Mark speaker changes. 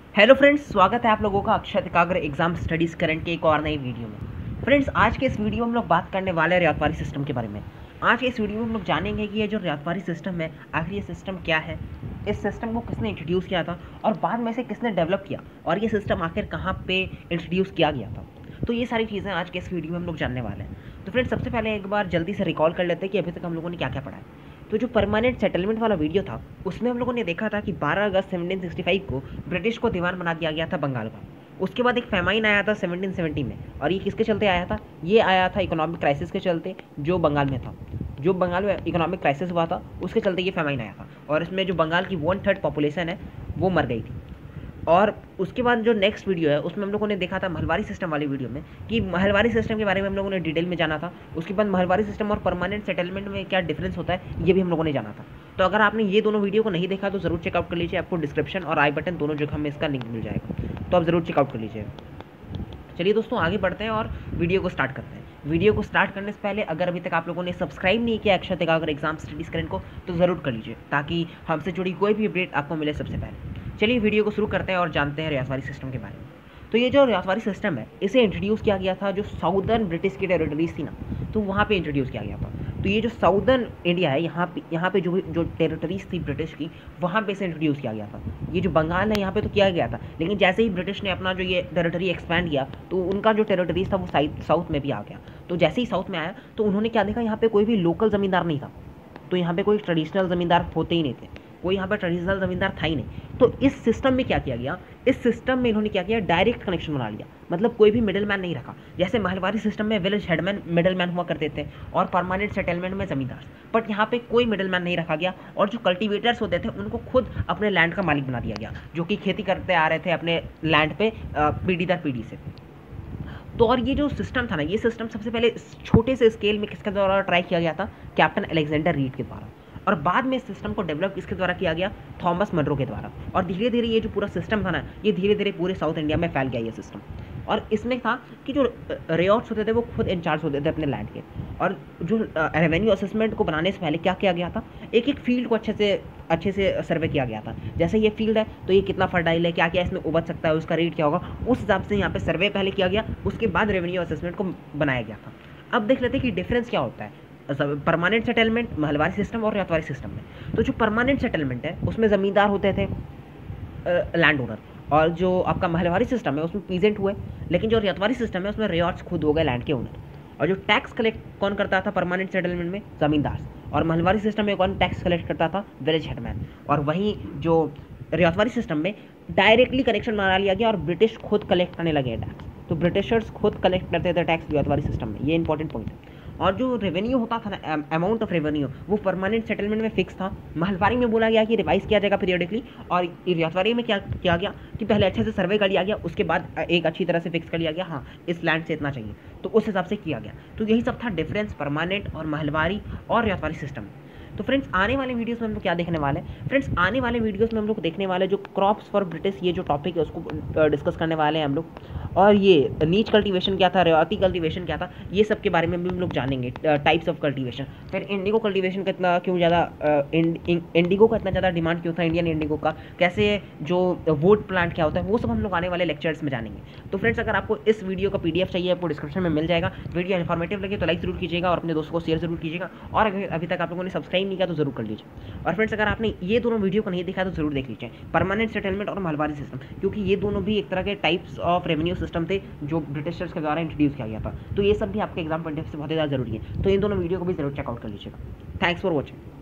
Speaker 1: Hello friends, स्वागत है आप लोगों का अक्षत एकाग्र एग्जाम स्टडीज करंट के एक और नई वीडियो में। फ्रेंड्स, आज के इस वीडियो में हम लोग बात करने वाले हैं रियातवारी सिस्टम के बारे में। आज के इस वीडियो में हम लोग जानेंगे कि ये जो रियातवारी सिस्टम है, आखिर ये सिस्टम क्या है, इस सिस्टम को किसने इंट्रोड्यूस किया था और बाद में से किसने डेवलप किया, और ये सिस्टम आखिर कहाँ पे इंट्रोड्यूस किया गया था। तो ये सारी चीज़ें आज के इस वीडियो में हम लोग जानने वाले हैं। तो फ्रेंड्स, सबसे पहले एक बार जल्दी से रिकॉल कर लेते हैं कि अभी तक हम लोगों ने क्या क्या पढ़ा है। तो जो परमानेंट सेटलमेंट वाला वीडियो था, उसमें हम लोगों ने देखा था कि 12 अगस्त 1765 को ब्रिटिश को दीवान बना दिया गया था बंगाल का। उसके बाद एक फेमाइन आया था 1770 में, और ये किसके चलते आया था? ये आया था इकोनॉमिक क्राइसिस के चलते, जो बंगाल में था। जो बंगाल में इकोनॉमिक क्राइसिस हुआ था, उसके चलते ये फेमाइन आया था, और इसमें जो बंगाल की 1/3 पॉपुलेशन है वो मर गई थी। और उसके बाद जो नेक्स्ट वीडियो है, उसमें हम लोगों ने देखा था महलवारी सिस्टम वाली वीडियो में कि महलवारी सिस्टम के बारे में हम लोगों ने डिटेल में जाना था। उसके बाद महलवारी सिस्टम और परमानेंट सेटलमेंट में क्या डिफरेंस होता है, ये भी हम लोगों ने जाना था। तो अगर आपने ये दोनों वीडियो को नहीं देखा तो ज़रूर चेकआउट कर लीजिए। आपको डिस्क्रिप्शन और आई बटन दोनों जगह में इसका लिंक मिल जाएगा, तो आप ज़रूर चेकआउट कर लीजिए। चलिए दोस्तों, आगे बढ़ते हैं और वीडियो को स्टार्ट करते हैं। वीडियो को स्टार्ट करने से पहले अगर अभी तक आप लोगों ने सब्सक्राइब नहीं किया अक्षत एकाग्र एग्जाम स्टडीज करंट को, तो ज़रूर कर लीजिए, ताकि हमसे जुड़ी कोई भी अपडेट आपको मिले सबसे पहले। चलिए वीडियो को शुरू करते हैं और जानते हैं रियातवारी सिस्टम के बारे में। तो ये जो रियातवारी सिस्टम है, इसे इंट्रोड्यूस किया गया था जो साउदर्न ब्रिटिश की टेरिटरीज थी ना, तो वहाँ पे इंट्रोड्यूस किया गया था। तो ये जो साउदर्न इंडिया है, यहाँ पे जो टेरिटरीज थी ब्रिटिश की, वहाँ पे इसे इंट्रोड्यूस किया गया था। ये जो बंगाल है, यहाँ पे तो किया गया था, लेकिन जैसे ही ब्रिटिश ने अपना जो ये टेरिटरी एक्सपैंड किया, तो उनका जो टेरिटरीज था वो साउथ में भी आ गया। तो जैसे ही साउथ में आया, तो उन्होंने क्या देखा, यहाँ पे कोई भी लोकल ज़मींदार नहीं था। तो यहाँ पे कोई ट्रेडिशनल ज़मींदार होते ही नहीं थे, कोई यहाँ पर ट्रेडिशनल ज़मींदार था ही नहीं। तो इस सिस्टम में क्या किया गया, इस सिस्टम में इन्होंने क्या किया, डायरेक्ट कनेक्शन बना लिया। मतलब कोई भी मिडिल मैन नहीं रखा। जैसे महलवारी सिस्टम में विलेज हेडमैन मिडिल मैन हुआ करते थे, और परमानेंट सेटलमेंट में ज़मींदार, बट यहाँ पे कोई मिडिल मैन नहीं रखा गया। और जो कल्टिवेटर्स होते थे, उनको खुद अपने लैंड का मालिक बना दिया गया, जो कि खेती करते आ रहे थे अपने लैंड पे पीढ़ी दर पीढ़ी से। तो और ये जो सिस्टम था ना, ये सिस्टम सबसे पहले छोटे से स्केल में किसके द्वारा ट्राई किया गया था? कैप्टन अलेक्जेंडर रीड के द्वारा। और बाद में इस सिस्टम को डेवलप किसके द्वारा किया गया? थॉमस मनरो के द्वारा। और धीरे धीरे ये जो पूरा सिस्टम था ना, ये धीरे धीरे पूरे साउथ इंडिया में फैल गया ये सिस्टम। और इसमें था कि जो रेऑट्स होते थे वो खुद इंचार्ज होते थे अपने लैंड के। और जो रेवेन्यू असेसमेंट को बनाने से पहले क्या किया गया था, एक एक फील्ड को अच्छे से सर्वे किया गया था। जैसे ये फील्ड है, तो ये कितना फर्टाइल है, क्या क्या इसमें उपज सकता है, उसका रेट क्या होगा, उस हिसाब से यहाँ पे सर्वे पहले किया गया। उसके बाद रेवेन्यू असेसमेंट को बनाया गया था। अब देख लेते हैं कि डिफरेंस क्या होता है परमानेंट सेटलमेंट, महलवारी सिस्टम और रियातवारी सिस्टम में। तो जो परमानेंट सेटलमेंट है, उसमें ज़मींदार होते थे, लैंड ओनर। और जो आपका महलवारी सिस्टम है, उसमें पीजेंट हुए। लेकिन जो रियातवारी सिस्टम है, उसमें रियॉट्स खुद हो गए लैंड के ओनर। और जो टैक्स कलेक्ट कौन करता था परमानेंट सेटलमेंट में? ज़मींदार। और महलवारी सिस्टम में कौन टैक्स कलेक्ट करता था? Village headman. और वहीं जो रियातवारी सिस्टम में डायरेक्टली कनेक्शन बना लिया गया, और ब्रिटिश खुद कलेक्ट करने लगे टैक्स। तो ब्रिटिशर्स खुद कलेक्ट करते थे टैक्स रियातवारी सिस्टम में, ये इंपॉर्टेंट पॉइंट है। और जो रेवेन्यू होता था ना, अमाउंट ऑफ रेवेन्यू, वो परमानेंट सेटलमेंट में फिक्स था। महलवारी में बोला गया कि रिवाइज किया जाएगा पीरियडिकली, और रियातवारी में क्या किया गया कि पहले अच्छे से सर्वे कर लिया गया, उसके बाद एक अच्छी तरह से फिक्स कर लिया गया, हाँ इस लैंड से इतना चाहिए, तो उस हिसाब से किया गया। तो यही सब था डिफरेंस परमानेंट और महलवारी और रियातवारी सिस्टम। तो फ्रेंड्स, आने वाले वीडियोस में हम लोग क्या देखने वाले हैं? फ्रेंड्स, आने वाले वीडियोस में हम लोग देखने वाले जो क्रॉप्स फॉर ब्रिटिश, ये जो टॉपिक है उसको डिस्कस करने वाले हैं हम लोग। और ये नीच कल्टीवेशन क्या था, रेवाती कल्टीवेशन क्या था, ये सब के बारे में भी हम लोग जानेंगे। टाइप्स ऑफ कल्टीवेशन, फिर इंडिगो कल्टीवेशन का इतना क्यों ज़्यादा, इंडिगो का इतना ज़्यादा डिमांड क्यों था, इंडियन इंडिगो का, कैसे जो वोट प्लांट क्या होता है, वो सब हम लोग आने वाले लेक्चर्स में जानेंगे। तो फ्रेंड्स, अगर आपको इस वीडियो का PDF चाहिए, आपको डिस्क्रिप्शन में मिल जाएगा। वीडियो इन्फॉर्मेटिव लगे तो लाइक जरूर कीजिएगा और अपने दोस्तों को शेयर जरूर कीजिएगा। और अगर अभी तक आप लोगों ने सब्सक्राइब नहीं किया तो जरूर कर लीजिए। और फ्रेंड्स, अगर आपने ये दोनों वीडियो को नहीं देखा तो जरूर देख लीजिए, परमानेंट सेटलमेंट और महलवारी सिस्टम, क्योंकि ये दोनों भी एक तरह के टाइप्स ऑफ रेवेन्यू सिस्टम थे जो ब्रिटिशर्स के द्वारा इंट्रोड्यूस किया गया था। तो ये सब भी आपके एग्जाम पॉइंट ऑफ से बहुत ज़्यादा जरूरी है। तो इन दोनों वीडियो को भी जरूर चेकआउट कर लीजिएगा। Thanks for watching.